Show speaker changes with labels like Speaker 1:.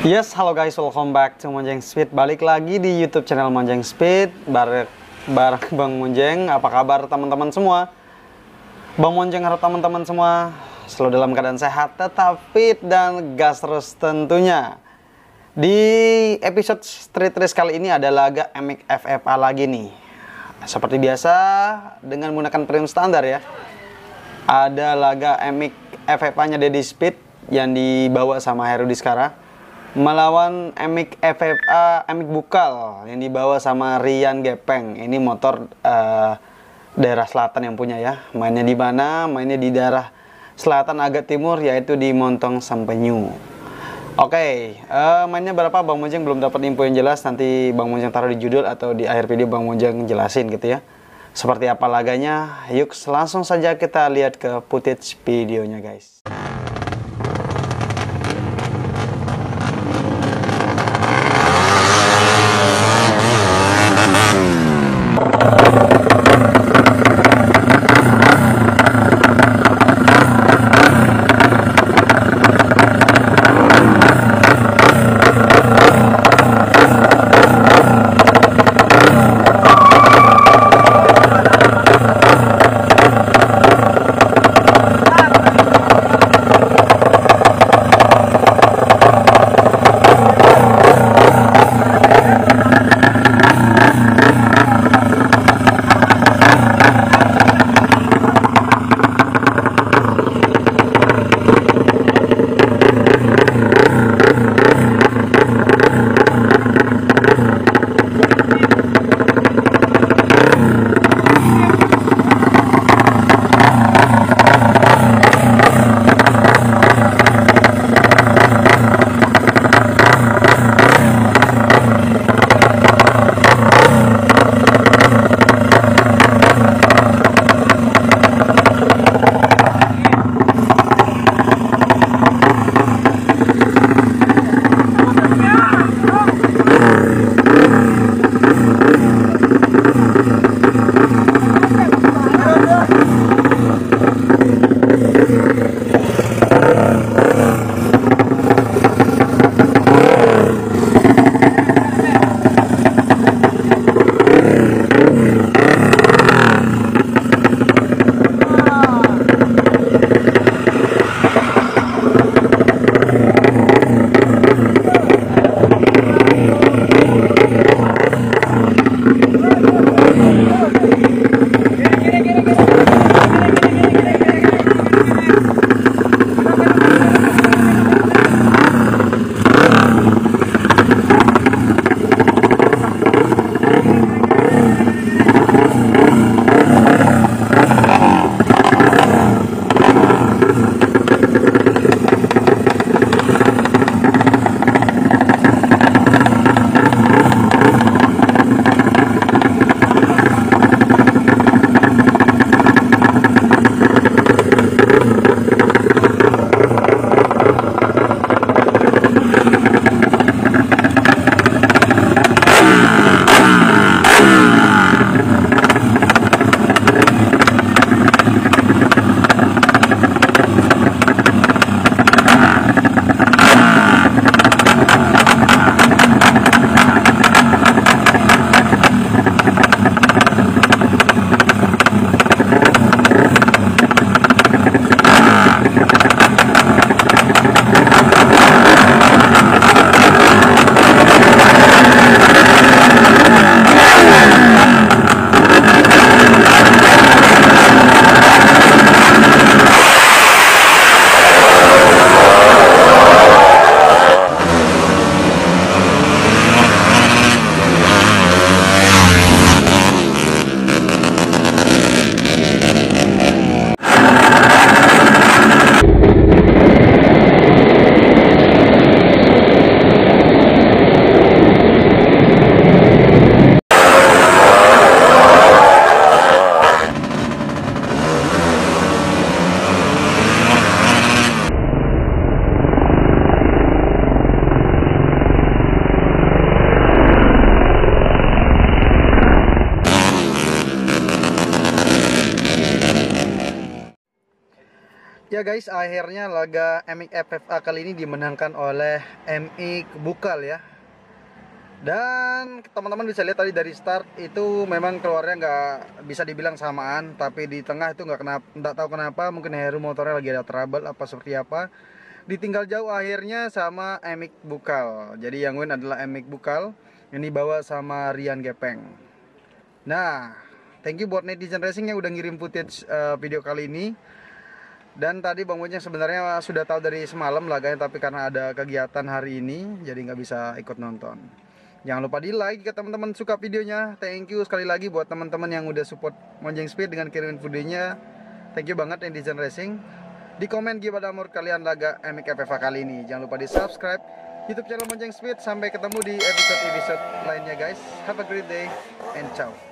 Speaker 1: Yes, halo guys, welcome back to Monjeng Speed. Balik lagi di YouTube channel Monjeng Speed bareng Bang Monjeng. Apa kabar teman-teman semua? Bang Monjeng harap teman-teman semua selalu dalam keadaan sehat, tetap fit dan gas terus tentunya. Di episode Street Race kali ini ada laga MX FFA lagi nih. Seperti biasa dengan menggunakan frame standar ya. Ada laga MX FFA-nya Daddy Speed yang dibawa sama Heru Diskara melawan MX FFA MX Bukal yang dibawa sama Rian Gepeng. Ini motor daerah selatan yang punya ya. Mainnya di mana? Mainnya di daerah selatan agak timur, yaitu di Montong Sampenyu. Oke, mainnya berapa Bang Monjeng belum dapat info yang jelas. Nanti Bang Monjeng taruh di judul atau di akhir video Bang Monjeng jelasin gitu ya. Seperti apa laganya? Yuk langsung saja kita lihat ke footage videonya guys. Ya guys, akhirnya laga MX FFA kali ini dimenangkan oleh MX Bukal ya. Dan teman-teman bisa lihat tadi dari start itu memang keluarnya nggak bisa dibilang samaan, tapi di tengah itu nggak tahu kenapa, mungkin Heru motornya lagi ada trouble apa seperti apa. Ditinggal jauh akhirnya sama MX Bukal. Jadi yang win adalah MX Bukal. Ini dibawa sama Rian Gepeng. Nah, thank you buat netizen racing yang udah ngirim footage video kali ini. Dan tadi Bang Mojeng sebenarnya sudah tahu dari semalam laganya, tapi karena ada kegiatan hari ini jadi nggak bisa ikut nonton. Jangan lupa di like jika teman-teman suka videonya. Thank you sekali lagi buat teman-teman yang udah support Monjeng Speed dengan kirimin videonya. Thank you banget netizen racing. Di komen gimana menurut kalian laga MX FFA kali ini. Jangan lupa di subscribe YouTube channel Monjeng Speed. Sampai ketemu di episode-episode lainnya guys. Have a great day and ciao.